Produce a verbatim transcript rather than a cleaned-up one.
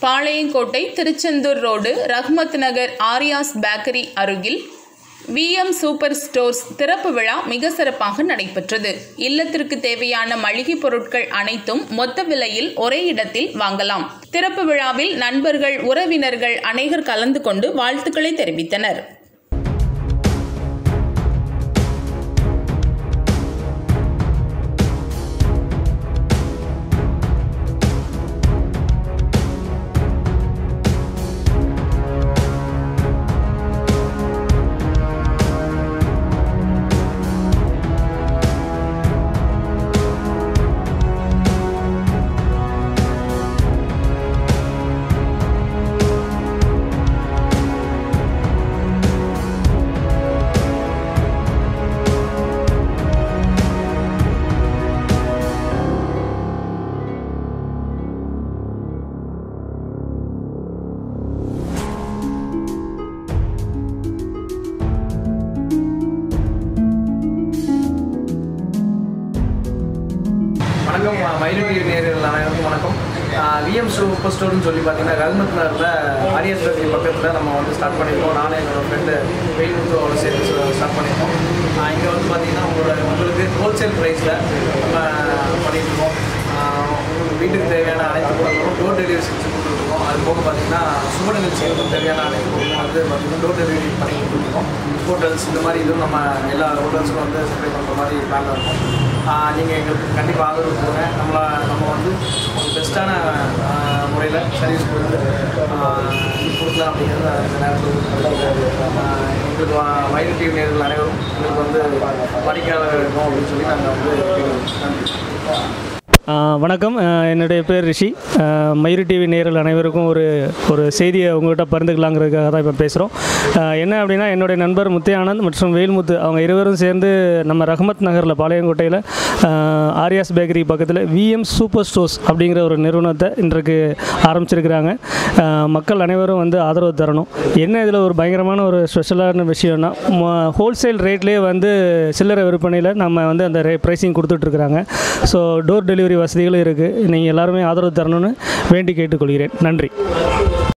Palayamkottai Tiruchendur road Rahmat Nagar Aryas bakery அருகில் VM super stores திறப்பு விழா மிக சிறப்பாக நடைபெற்றது. இல்லத்திற்கு தேவையான மளிகை பொருட்கள் அனைத்தும் மொத்த விலையில் ஒரே இடத்தில் வாங்கலாம். திறப்பு விழாவில் நண்பர்கள், உறவினர்கள் அனைவர் கலந்து கொண்டு வாழ்த்துக்களை தெரிவித்தனர். வணக்கம், மயிலுடைய நேரில் அனைவருக்கும் வணக்கம். விஎம் சூப்பர் ஸ்டோர்னு சொல்லி பார்த்தீங்கன்னா ரஹ்மத் நகரில் ஆரியாஸ் பேக்கரி பக்கத்தில் நம்ம வந்து ஸ்டார்ட் பண்ணியிருக்கோம். நானும் என்னோடய ஃப்ரெண்டு வெயில்முத்தோட சேர்த்து ஸ்டார்ட் பண்ணியிருக்கோம். இங்கே வந்து பார்த்திங்கன்னா உங்களோட உங்களுக்கு ஹோல்சேல் ப்ரைஸில் நம்ம பண்ணியிருக்கோம். உங்களுக்கு வீட்டுக்கு தேவையான அனைத்து பொருட்களும் டோர் டெலிவரி செஞ்சு கொடுத்துருக்கோம். அது போக பார்த்திங்கன்னா சுப நிகழ்ச்சிகளுக்கு தேவையான அனைத்து பொருட்களும் வந்து பார்த்திங்கன்னா டோர் டெலிவரி பண்ணி கொடுத்துருக்கோம். ஹோட்டல்ஸ் இந்த மாதிரி இதுவும் நம்ம எல்லா ஹோட்டல்ஸும் வந்து சப்ளை பண்ணுற மாதிரி பிளானில் இருக்கும். நீங்கள் எங்களுக்கு கண்டிப்பாக ஆதரவு கொடுங்க. நம்மளை நம்ம வந்து ஒரு பெஸ்ட்டான முறையில் சர்வீஸ் கொடுத்து கொடுக்கலாம் அப்படிங்கிறது அந்த நேரத்தில் எங்களுக்கு மயில் டிவி நேயர்கள் அனைவரும் எங்களுக்கு வந்து வாடிக்கையாளர் இருக்கணும் அப்படின்னு சொல்லி நாங்கள் வந்து நன்றி. வணக்கம், என்னுடைய பேர் ரிஷி. மயூரி டிவி நேயர்கள் அனைவருக்கும் ஒரு ஒரு செய்தியை உங்கள்கிட்ட பகிர்ந்துக்கலாங்கிறதுக்காக தான் இப்போ பேசுகிறோம். என்ன அப்படின்னா, என்னுடைய நண்பர் முத்தையானந்த் மற்றும் வேல்முத்து அவங்க இருவரும் சேர்ந்து நம்ம ரஹ்மத் நகரில் பாளையங்கோட்டையில் ஆரியாஸ் பேக்கரி பக்கத்தில் விஎம் சூப்பர் ஸ்டோர்ஸ் அப்படிங்கிற ஒரு நிறுவனத்தை இன்றைக்கு ஆரம்பிச்சிருக்கிறாங்க. மக்கள் அனைவரும் வந்து ஆதரவு தரணும். என்ன இதில் ஒரு பயங்கரமான ஒரு ஸ்பெஷலான விஷயம்னா, ஹோல்சேல் ரேட்லேயே வந்து சில்லறை விற்பனையில் நம்ம வந்து அந்த ரே ப்ரைஸிங் கொடுத்துட்ருக்குறாங்க. ஸோ டோர் டெலிவரி வசதிகளும் இருக்குது. நீங்கள் எல்லாருமே ஆதரவு தரணும்னு வேண்டி கேட்டுக்கொள்கிறேன். நன்றி.